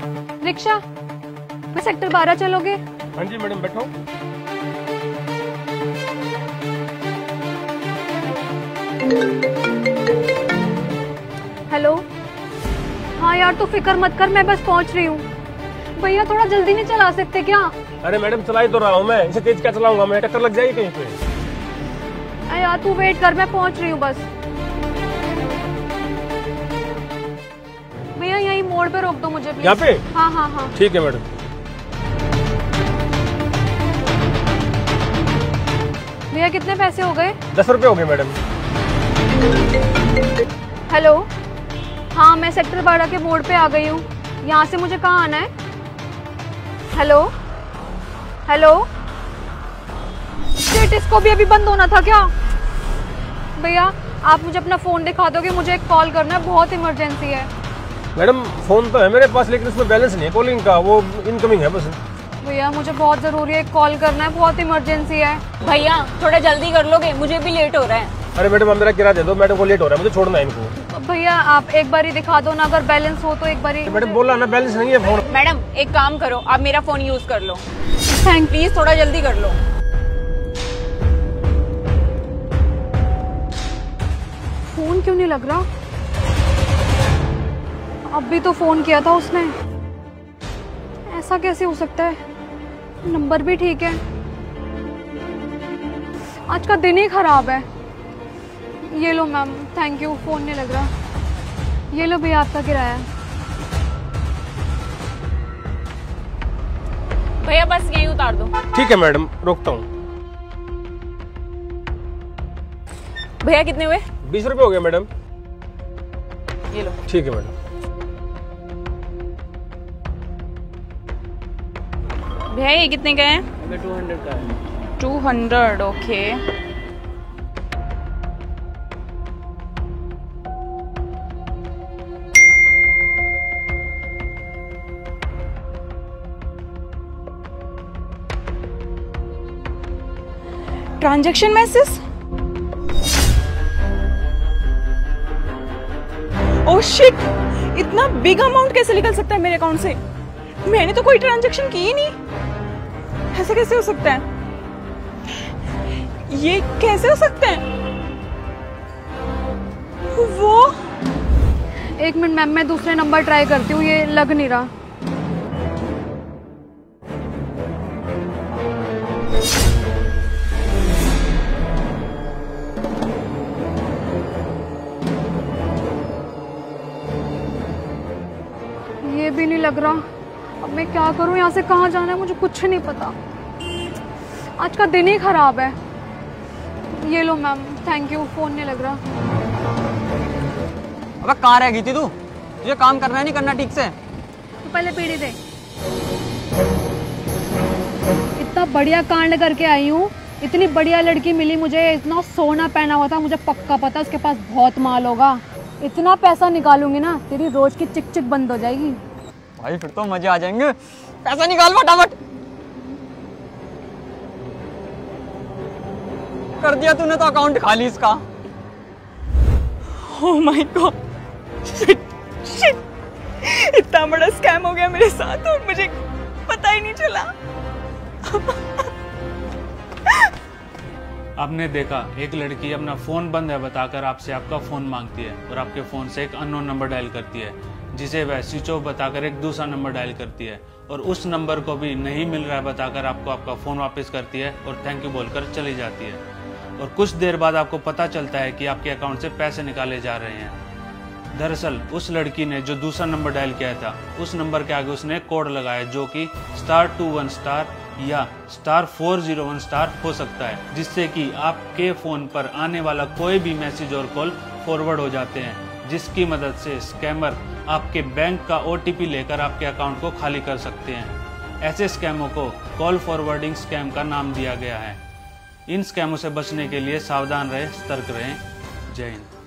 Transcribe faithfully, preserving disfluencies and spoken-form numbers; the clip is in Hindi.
रिक्शा, मैं सेक्टर बारह चलोगे? हाँ जी मैडम, बैठो। हेलो। हाँ यार तू फिक्र मत कर, मैं बस पहुंच रही हूँ। भैया थोड़ा जल्दी नहीं चला सकते क्या? अरे मैडम चला ही तो रहा हूँ मैं, इसे तेज क्या चलाऊंगा मैं, टक्कर लग जाएगी कहीं पे। अरे यार तू वेट कर, मैं पहुंच रही हूँ बस। भैया यहीं मोड़ पे रोक दो मुझे प्लीज। यहाँ पे? हाँ हाँ हाँ ठीक है मैडम। भैया कितने पैसे हो गए? दस रुपए हो गए मैडम। हेलो। हाँ मैं सेक्टर बारह के मोड़ पे आ गई हूँ। यहाँ से मुझे कहाँ आना है? Hello hello. शिट, इसको भी अभी बंद होना था क्या? भैया आप मुझे अपना फोन दिखा दोगे, मुझे एक कॉल करना है, बहुत इमरजेंसी है। मैडम फोन तो है मेरे पास लेकिन उसमें बैलेंस नहीं है कॉलिंग का, वो इनकमिंग है बस। भैया मुझे बहुत जरूरी है, कॉल करना है, बहुत इमरजेंसी है। भैया थोड़ा जल्दी कर लोगे, मुझे भी लेट हो रहा है। अरे मैडम आप मेरा किराया दे दो, मैडम को लेट हो रहा है, मुझे छोड़ना है इनको। भैया आप एक बारी दिखा दो ना, अगर बैलेंस हो तो एक बारी। मैडम बोला ना बैलेंस नहीं है फोन। मैडम एक काम करो, आप मेरा फोन यूज कर लो थैंक प्लीज, थोड़ा जल्दी कर लो। फोन क्यों नहीं लग रहा? अभी तो फोन किया था उसने, ऐसा कैसे हो सकता है? नंबर भी ठीक है, आज का दिन ही खराब है। ये लो मैम, थैंक यू, फोन नहीं लग रहा। ये लो भैया आपका किराया। भैया बस यही उतार दो। ठीक है मैडम, रोकता हूँ। भैया कितने हुए? बीस रुपए हो गए मैडम। ये लो। ठीक है मैडम। भैया ये कितने का है? टू हंड्रेड का है। Two hundred, okay. Transaction message? Oh shit, इतना बिग अमाउंट कैसे निकल सकता है मेरे अकाउंट से? मैंने तो कोई ट्रांजैक्शन की ही नहीं, ऐसा कैसे हो सकता है? ये कैसे हो सकता है? वो एक मिनट मैम, मैं दूसरे नंबर ट्राई करती हूँ, ये लग नहीं रहा। ये भी नहीं लग रहा। अब मैं क्या करूं, यहाँ से कहाँ जाना है मुझे कुछ नहीं पता। आज का दिन ही खराब है। ये लो मैम, थैंक यू, फोन नहीं लग रहा। अबे कहाँ रह गई थी तू? तुझे काम करना है नहीं करना ठीक से? तो पहले पीढ़ी दे। इतना बढ़िया कांड करके आई हूँ, इतनी बढ़िया लड़की मिली मुझे, इतना सोना पहना हुआ था, मुझे पक्का पता उसके पास बहुत माल होगा। इतना पैसा निकालूंगी ना, तेरी रोज की चिक चिक बंद हो जाएगी। भाई फिर तो मजे आ जाएंगे। पैसा निकाल फटाफट। कर दिया तूने तो अकाउंट खाली इसका। Oh my god, shit shit, इतना बड़ा स्कैम हो गया मेरे साथ और मुझे पता ही नहीं चला। आपने देखा एक लड़की अपना फोन बंद है बताकर आपसे आपका फोन मांगती है और आपके फोन से एक अननोन नंबर डायल करती है, जिसे वह स्विच ऑफ बताकर एक दूसरा नंबर डायल करती है और उस नंबर को भी नहीं मिल रहा है बताकर आपको आपका फोन वापस करती है और थैंक यू बोलकर चली जाती है। और कुछ देर बाद आपको पता चलता है कि आपके अकाउंट से पैसे निकाले जा रहे हैं। दरअसल उस लड़की ने जो दूसरा नंबर डायल किया था, उस नंबर के आगे उसने कोड लगाया जो कि स्टार टू वन स्टार या star four zero one star हो सकता है, जिससे कि आपके फोन पर आने वाला कोई भी मैसेज और कॉल फॉरवर्ड हो जाते हैं, जिसकी मदद से स्कैमर आपके बैंक का ओटीपी लेकर आपके अकाउंट को खाली कर सकते हैं। ऐसे स्कैमों को कॉल फॉरवर्डिंग स्कैम का नाम दिया गया है। इन स्कैमों से बचने के लिए सावधान रहें, सतर्क रहें। जय हिंद।